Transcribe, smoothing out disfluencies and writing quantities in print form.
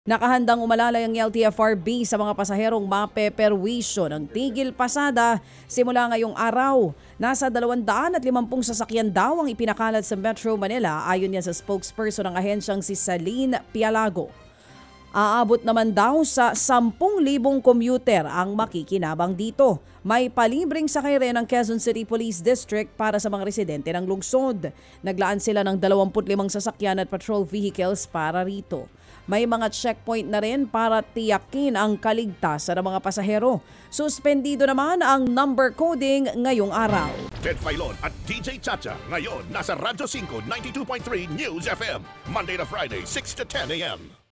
Nakahandang umalalay ang LTFRB sa mga pasaherong mapeperwisyo ng tigil pasada simula ngayong araw. Nasa 250 sasakyan daw ang ipinakalat sa Metro Manila ayon yan sa spokesperson ng ahensyang si Saline Pialago. Aabot naman daw sa 10,000 commuter ang makikinabang dito. May palibreng sakay rin ang Quezon City Police District para sa mga residente ng lungsod. Naglaan sila ng 25 sasakyan at patrol vehicles para rito. May mga checkpoint na rin para tiyakin ang kaligtasan ng mga pasahero. Suspendido naman ang number coding ngayong araw. Ted Filon at DJ Chacha ngayon nasa Radyo 5 92.3 News FM Monday to Friday 6 to 10 a.m.